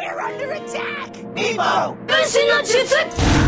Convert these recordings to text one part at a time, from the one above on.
We're under attack! Meepo! 分身の術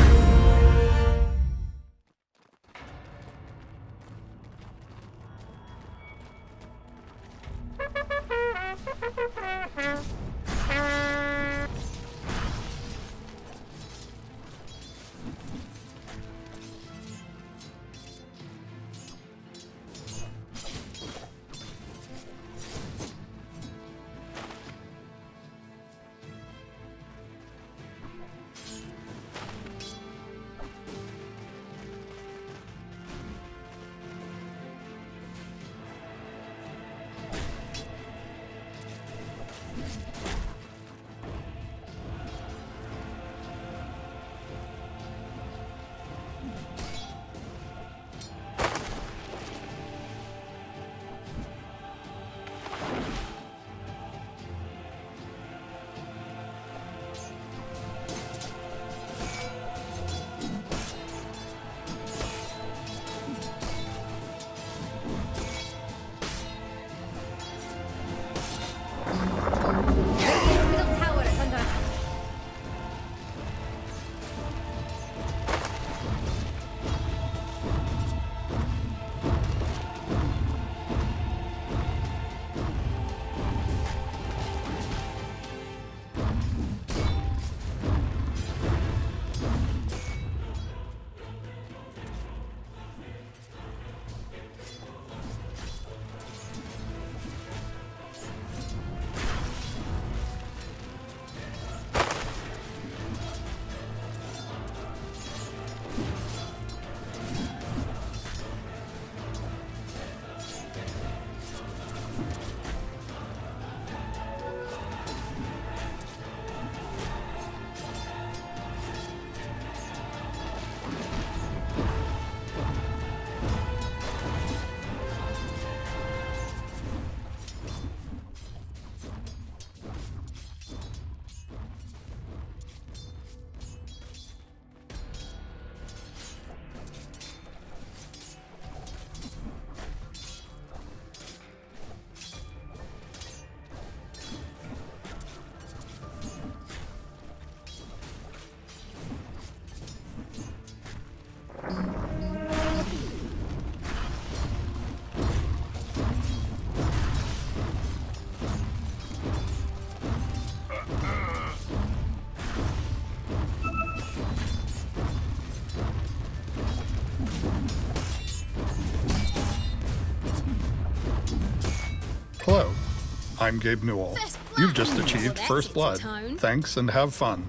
Hello, I'm Gabe Newell. You've just achieved First Blood. Thanks and have fun.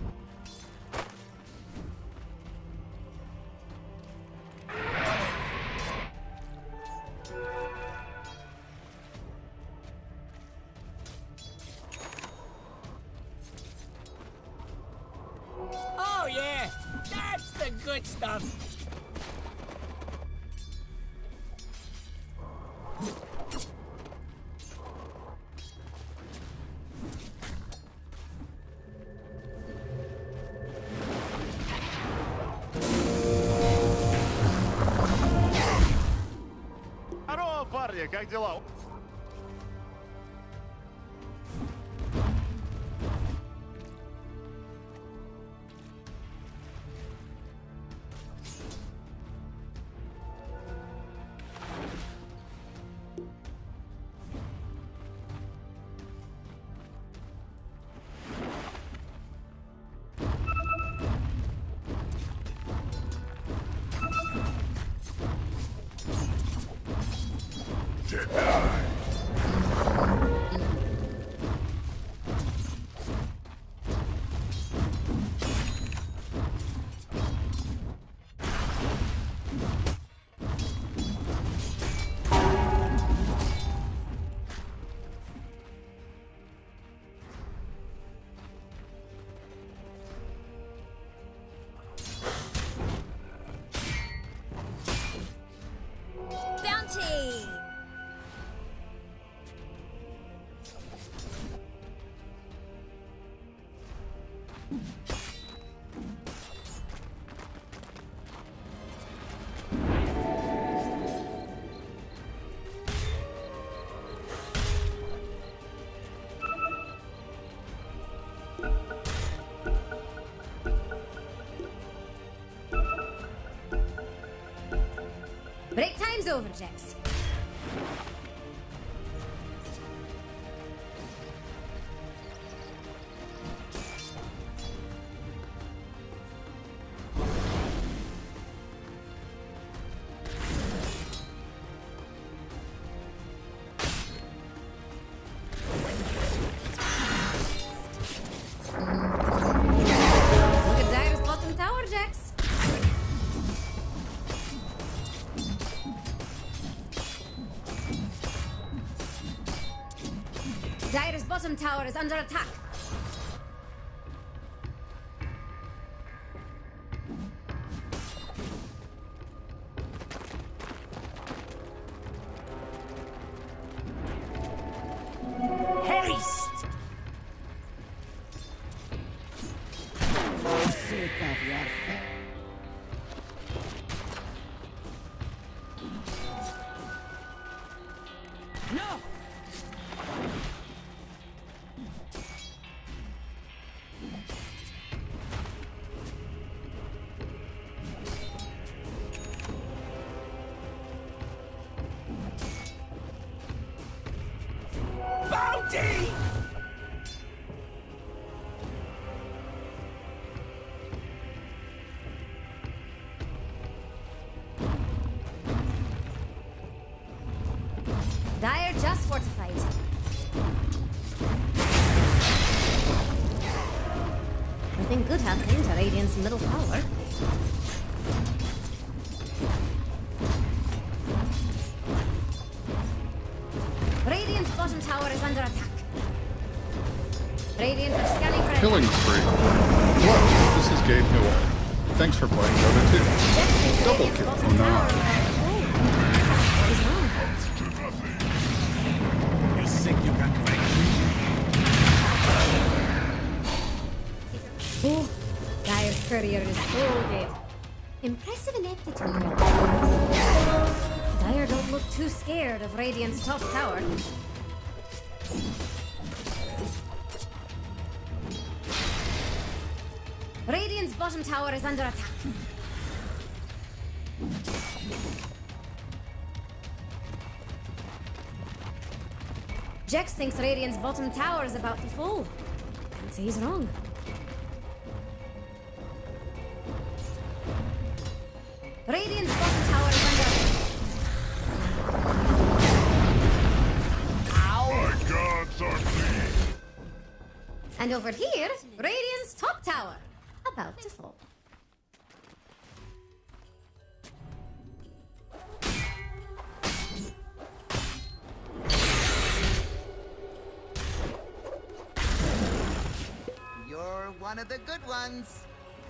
Oh yeah, that's the good stuff. Здорово, парни, как дела? Break time's over, Jax. Look at Dire's bottom tower, Jax. Dire's bottom tower is under attack. Haste! No! Bounty! Dire just fortified. Nothing good happening to Radiant's middle tower. Radiant's bottom tower is under attack. Radiant are scanning for Killing spree. Hello, this is Gabe Newell. Thanks for playing Dota 2. Double kill. Oh no. You think you can break me? Oh, Dire's courier is so dead. Impressive ineptitude. Dire don't look too scared of Radiant's top tower. Radiant's bottom tower is under attack. Jax thinks Radiant's bottom tower is about to fall. And he's wrong. Radiant's bottom tower is under attack. My gods are pleased. And over here, Radiant's top tower, about to fall. You're one of the good ones.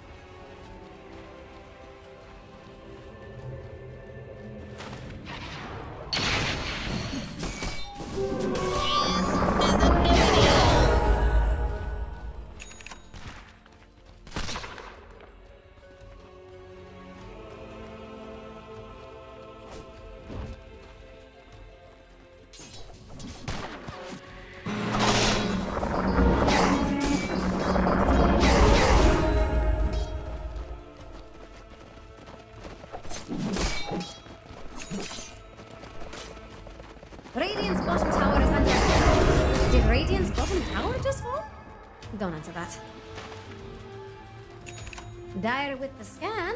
Radiant's bottom tower is under attack. Did Radiant's bottom tower just fall? Don't answer that. Dire with the scan.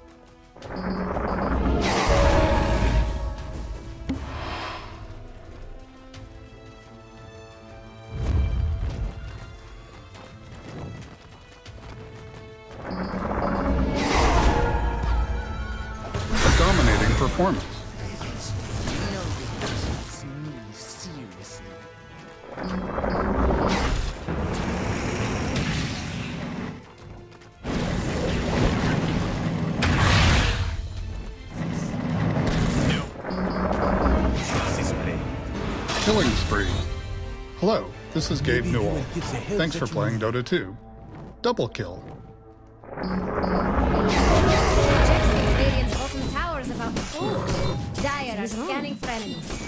A dominating performance. Nobody takes me seriously. Killing spree. Hello, this is Gabe Newell. Thanks for playing Dota 2. Double kill. Jax thinks Radiant's bottom tower is about to fall. Dire are scanning for enemies.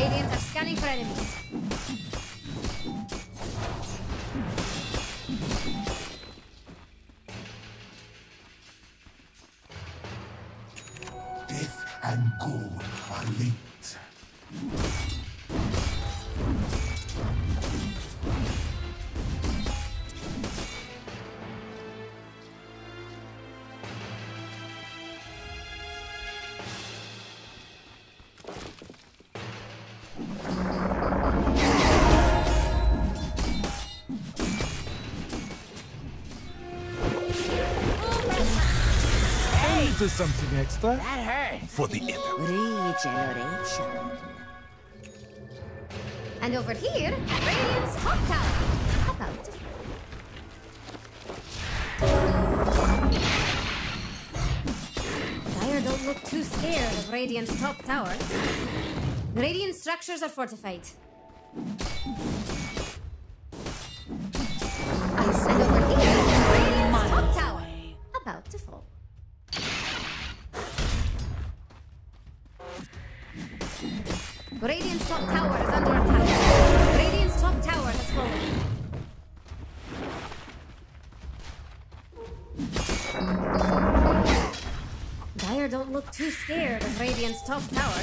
Radiant are scanning for enemies. Death and gold are linked. To something extra. That hurt. For the ether. Regeneration. And over here, Radiant's top tower. About to fall. Dire don't look too scared of Radiant's top tower. Radiant structures are fortified. And over here, Radiant's top tower. About to fall. Radiant's top tower is under attack. Radiant's top tower has fallen. Dire don't look too scared of Radiant's top tower.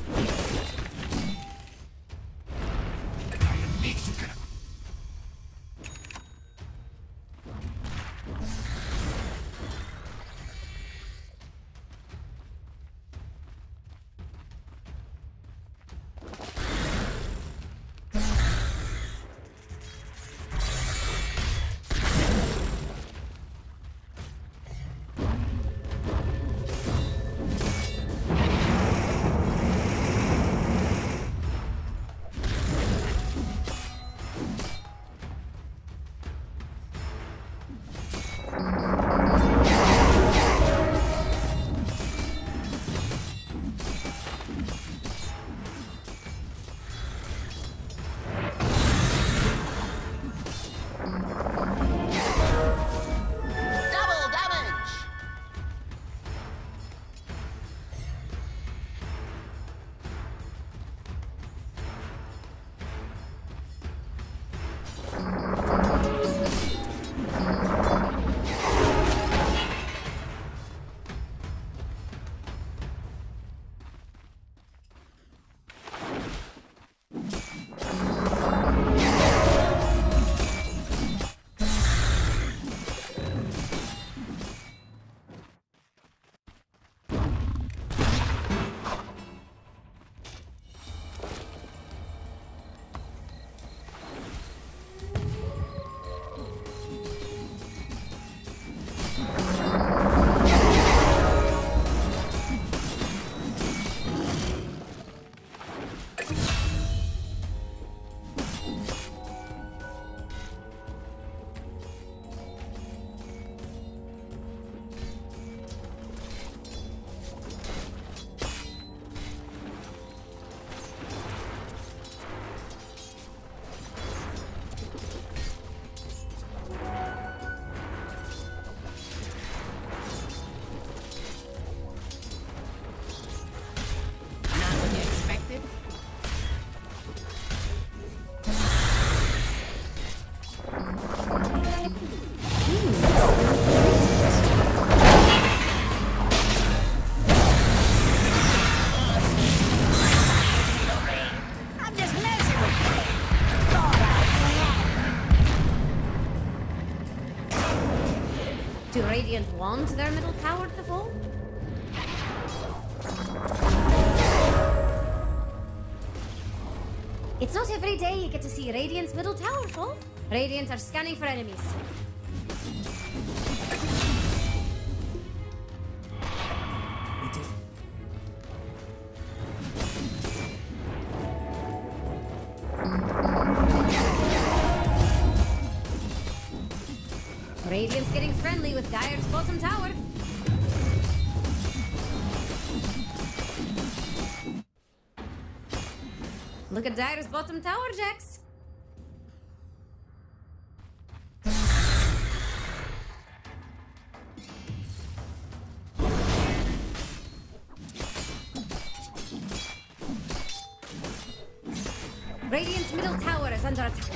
Do Radiant want their middle tower to fall? It's not every day you get to see Radiant's middle tower fall. Radiant are scanning for enemies. Radiant's getting friendly with Dire's bottom tower. Look at Dire's bottom tower, Jax. Radiant's middle tower is under attack.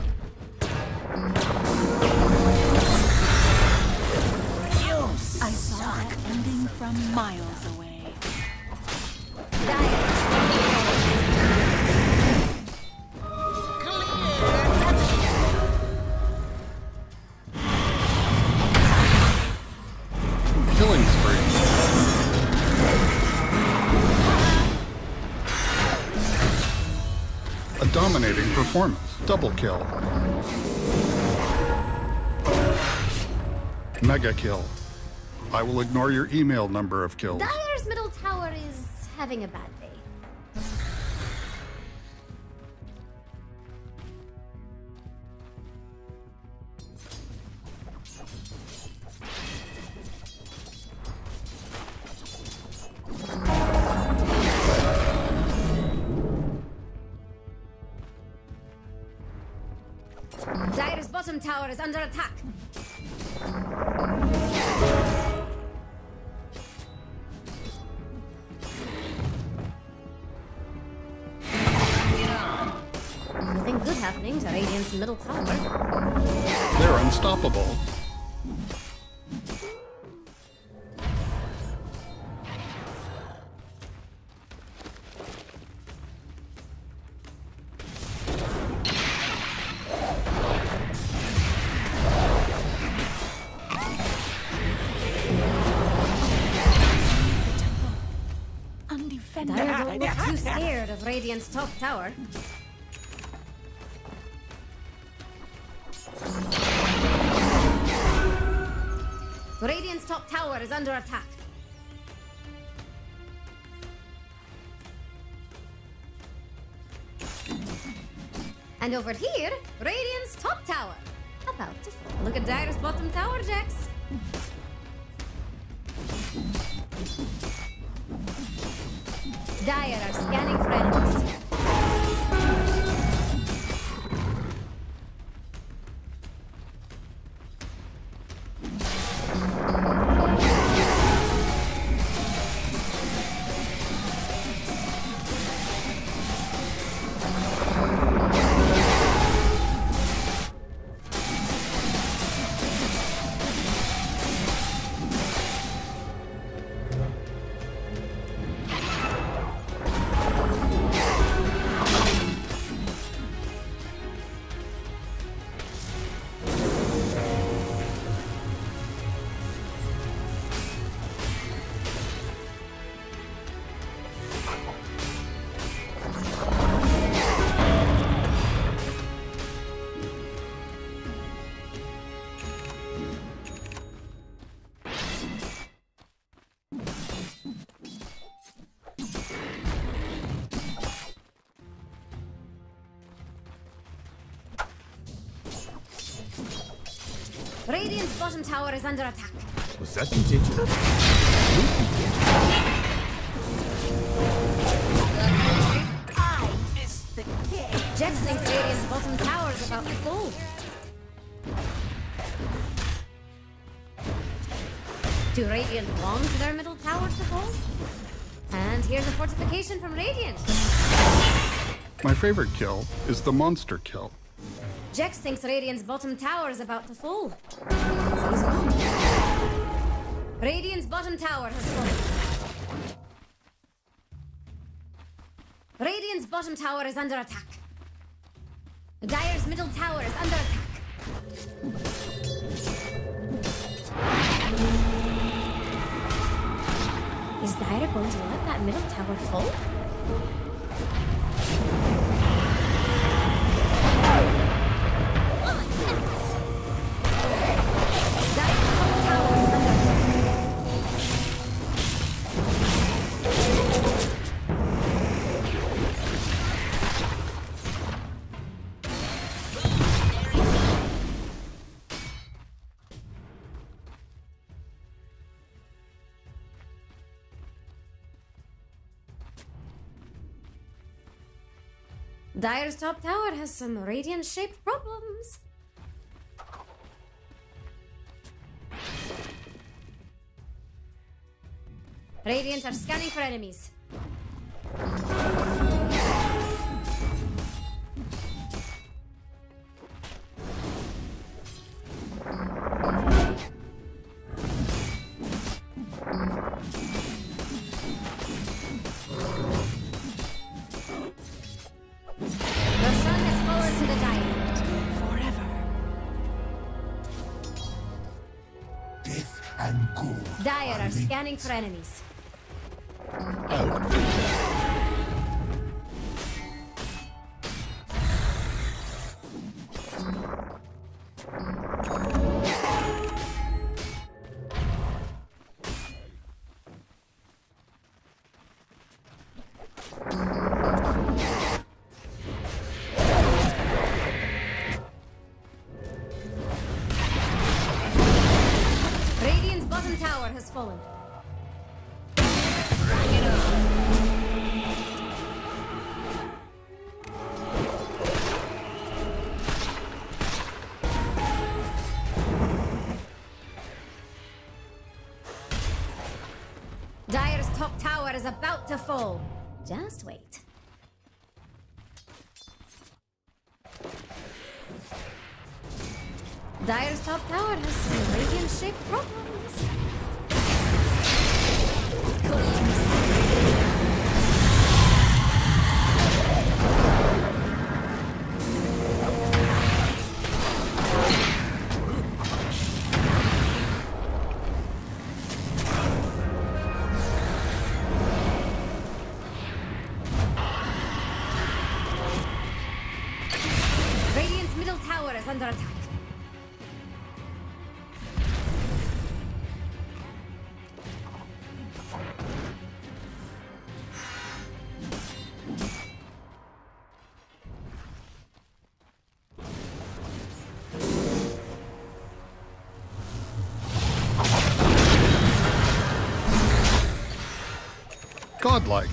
I saw that ending from miles away. Killing spree. A dominating performance. Double kill. Mega kill. I will ignore your email number of kills. Dire's middle tower is having a bad day. Dire's bottom tower is under attack. Nothing good happening to Radiant's middle tower. They're unstoppable. Dire don't look too scared of Radiant's top tower. Radiant's top tower is under attack. And over here, Radiant's top tower. About to fall. Look at Dire's bottom tower, Jax. Dire are scanning for enemies. Radiant's bottom tower is under attack. Was that intentional? I missed the kick. Jax thinks Radiant's bottom tower is about to fall. Do Radiant want their middle tower to fall? And here's a fortification from Radiant. My favorite kill is the monster kill. Jax thinks Radiant's bottom tower is about to fall. So he's wrong. Radiant's bottom tower has fallen. Radiant's bottom tower is under attack. Dire's middle tower is under attack. Is Dire going to let that middle tower fall? Dire's top tower has some Radiant-shaped problems. Radiant are scanning for enemies. and good. Dire are scanning for enemies. Radiant's bottom tower has fallen. Bring it on. Dire's top tower is about to fall. Just wait. Dire's top tower has some radiant-shaped problems. Radiant's middle tower is under attack. Godlike.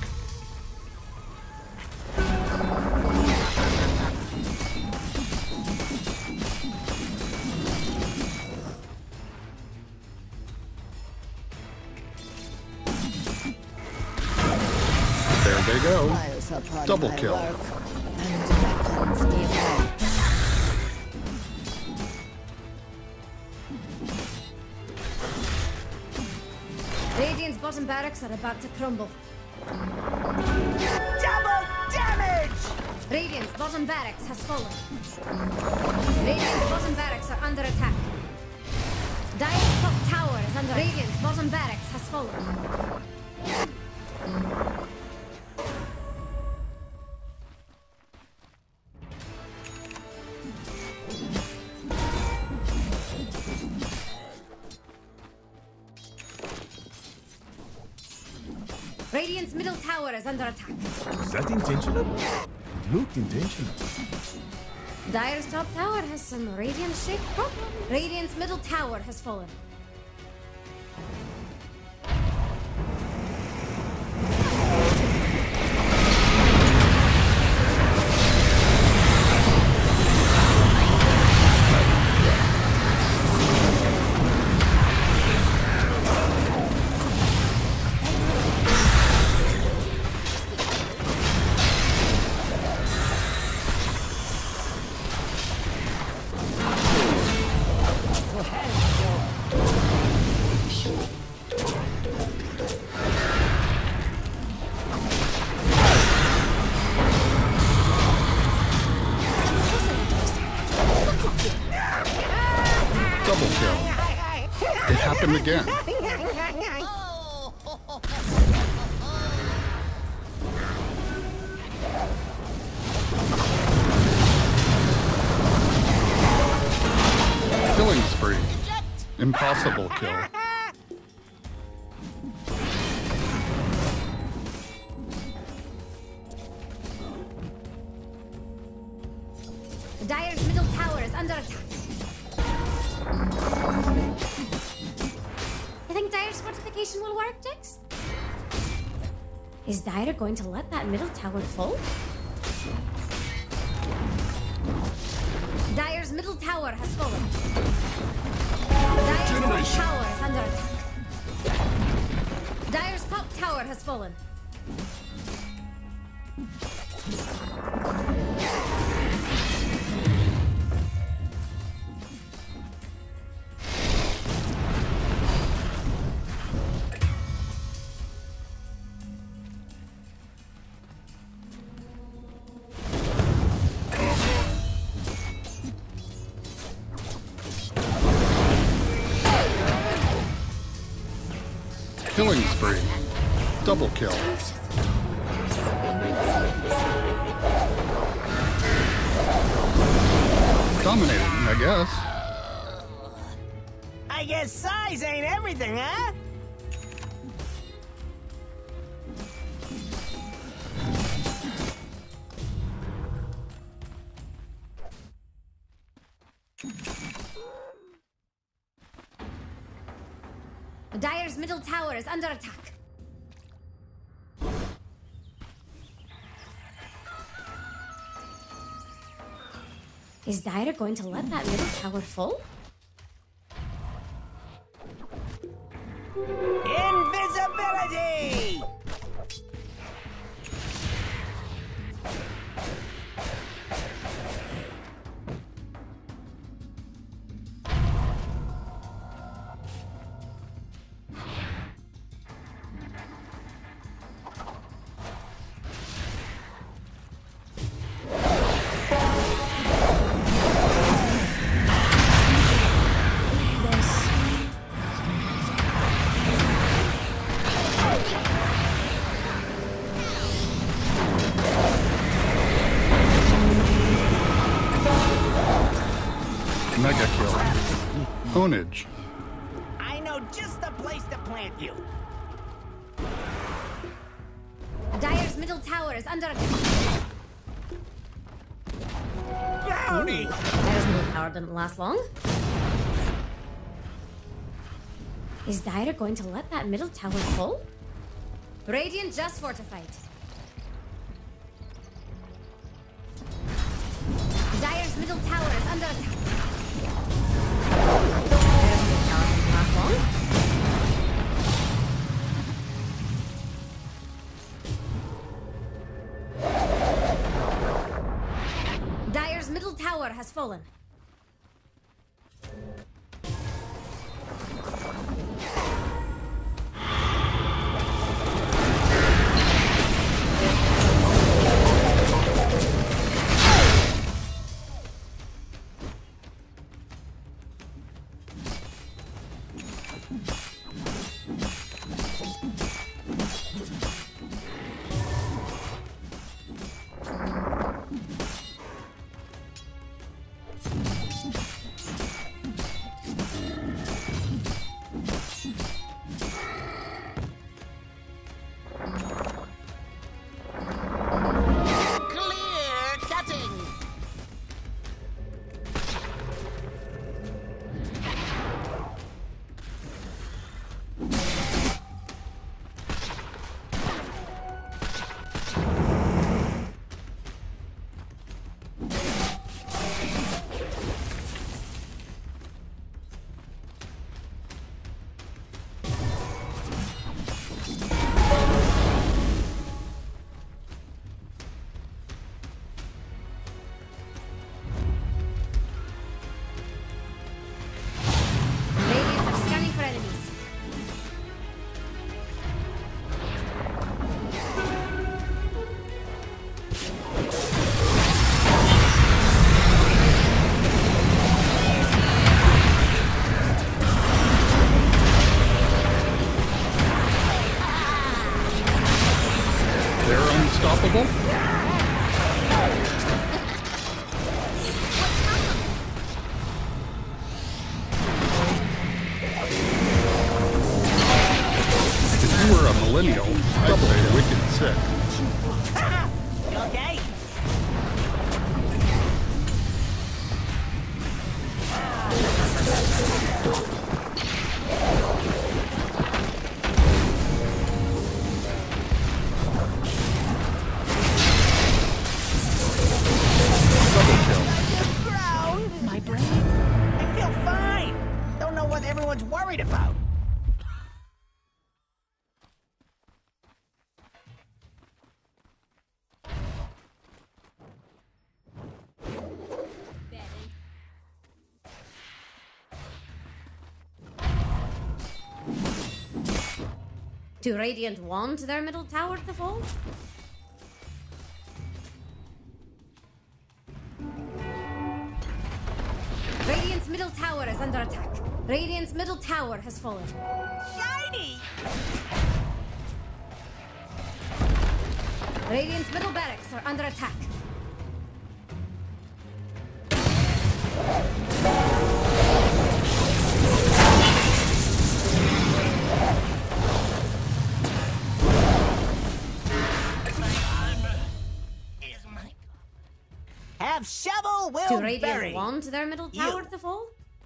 There they go. Double kill. Radiant's bottom barracks are about to crumble. Double damage! Radiant's bottom barracks has fallen. Radiant's bottom barracks are under attack. Dire's top tower is under. Radiant's bottom barracks has fallen. Radiant's middle tower is under attack. Is that intentional? It looked intentional. Dire's top tower has some radiant-shaped problems. Radiant's middle tower has fallen. Double kill. It happened again. Killing spree. Impossible kill. Dire's middle tower is under attack. You think Dire's fortification will work, Jax? Is Dire going to let that middle tower fall? Dire's middle tower has fallen. Dire's middle tower is under attack. Dire's top tower has fallen. Killing spree. Double kill. Dominating, I guess. I guess size ain't everything, huh? Dire's middle tower is under attack. Is Dire going to let that middle tower fall? Invisibility! Mega kill. Ownage. I know just the place to plant you. Dire's middle tower is under attack. Bounty! Dire's middle tower didn't last long. Is Dire going to let that middle tower fall? Radiant just fortified. Dire's middle tower is under attack. Dire's middle tower didn't last long. Dire's middle tower has fallen. Unstoppable? If you were a millennial, I'd say wicked sick. You okay? My brain. I feel fine. Don't know what everyone's worried about. Do Radiant want their middle tower to fall? Radiant's middle tower is under attack. Radiant's middle tower has fallen. Shiny! Radiant's middle barracks are under attack. Have shovel, will Do Radiant bury. want their middle tower to fall?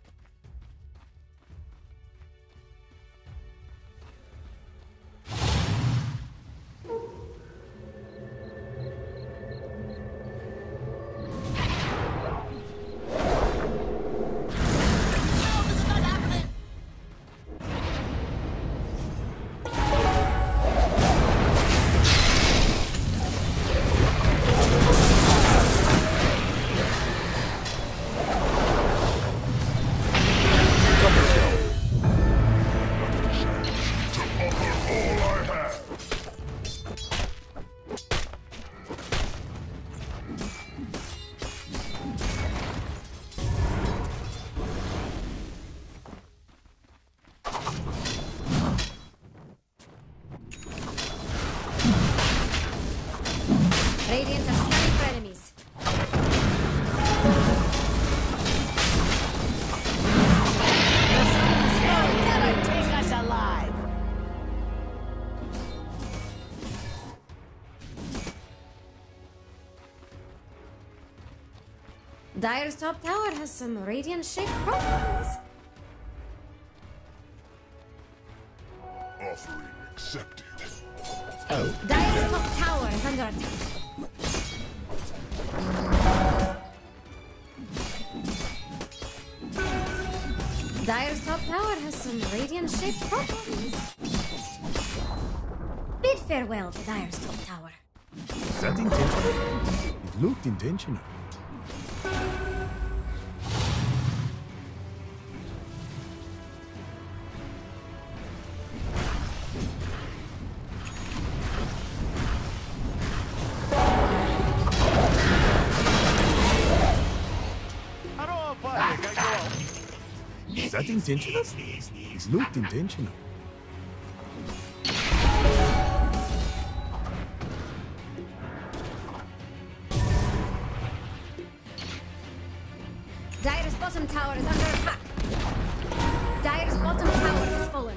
Radiant are scanning for enemies. Never take us alive. Dire's top tower has some radiant-shaped problems. Offering accepted. Dire's top tower is under attack. Dire's top tower has some radiant-shaped problems. Bid farewell to Dire's top tower. Is that intentional? It looked intentional. Is that intentional? It looked intentional. Dire's bottom tower is under attack. Dire's bottom tower has fallen.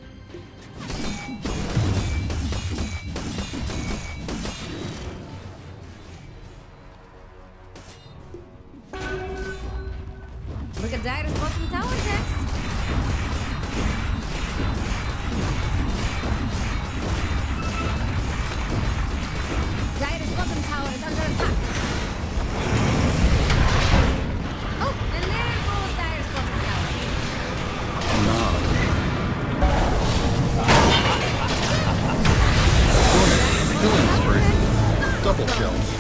Look at Dire's bottom tower, Jax. Dire's bottom tower is under attack. Oh, and there goes Dire's bottom tower. Killing spree. Double kill.